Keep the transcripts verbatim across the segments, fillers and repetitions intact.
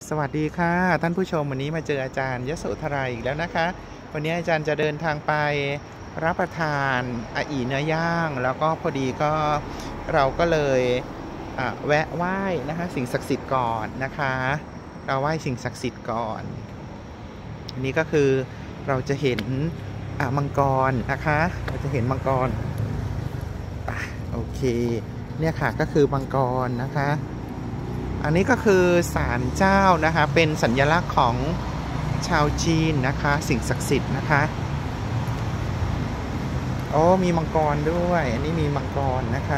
สวัสดีค่ะท่านผู้ชมวันนี้มาเจออาจารย์ยโสธราอีกแล้วนะคะวันนี้อาจารย์จะเดินทางไปรับประทานอาอีเนื้อย่างแล้วก็พอดีก็เราก็เลยแวะไหว้นะคะสิ่งศักดิ์สิทธิ์ก่อนนะคะเราไหว้สิ่งศักดิ์สิทธิ์ก่อนอันนี้ก็คือเราจะเห็นมังกรนะคะเราจะเห็นมังกรโอเคเนี่ยค่ะก็คือมังกรนะคะอันนี้ก็คือศาลเจ้านะคะเป็นสัญลักษณ์ของชาวจีนนะคะสิ่งศักดิ์สิทธิ์นะคะโอ้มีมังกรด้วยอันนี้มีมังกรนะคะ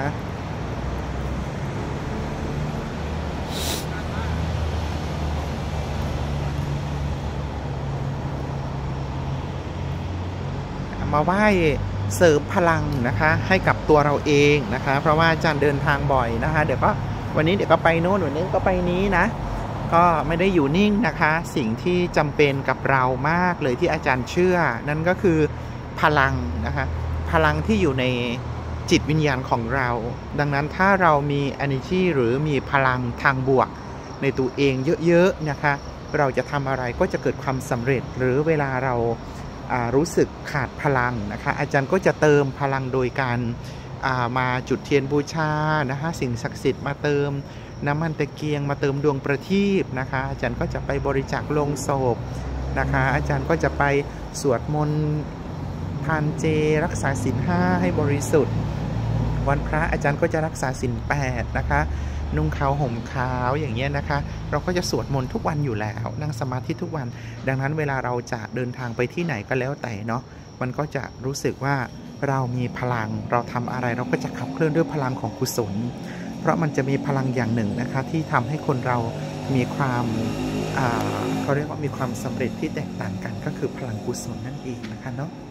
มาไหว้เสริมพลังนะคะให้กับตัวเราเองนะคะเพราะว่าอาจารย์เดินทางบ่อยนะคะเดี๋ยวก็วันนี้เดี๋ยวก็ไปโน่นวันนี้ก็ไปนี้นะก็ไม่ได้อยู่นิ่งนะคะสิ่งที่จำเป็นกับเรามากเลยที่อาจารย์เชื่อนั่นก็คือพลังนะคะพลังที่อยู่ในจิตวิญญาณของเราดังนั้นถ้าเรามี energy หรือมีพลังทางบวกในตัวเองเยอะๆนะคะเราจะทำอะไรก็จะเกิดความสำเร็จหรือเวลาเรารู้สึกขาดพลังนะคะอาจารย์ก็จะเติมพลังโดยการมาจุดเทียนบูชานะคะสิ่งศักดิ์สิทธิ์มาเติมน้ำมันตะเกียงมาเติมดวงประทีปนะคะอาจารย์ก็จะไปบริจาคโลงศพนะคะอาจารย์ก็จะไปสวดมนต์ทานเจรักษาศีลห้าให้บริสุทธิ์วันพระอาจารย์ก็จะรักษาศีลแปดนะคะนุ่งขาวห่มขาวอย่างเงี้ยนะคะเราก็จะสวดมนต์ทุกวันอยู่แล้วนั่งสมาธิทุกวันดังนั้นเวลาเราจะเดินทางไปที่ไหนก็แล้วแต่เนาะมันก็จะรู้สึกว่าเรามีพลังเราทำอะไรเราก็จะขับเคลื่อนด้วยพลังของกุศลเพราะมันจะมีพลังอย่างหนึ่งนะคะที่ทำให้คนเรามีความเขาเรียกว่ามีความสำเร็จที่แตกต่างกันก็คือพลังกุศลนั่นเองนะคะเนาะ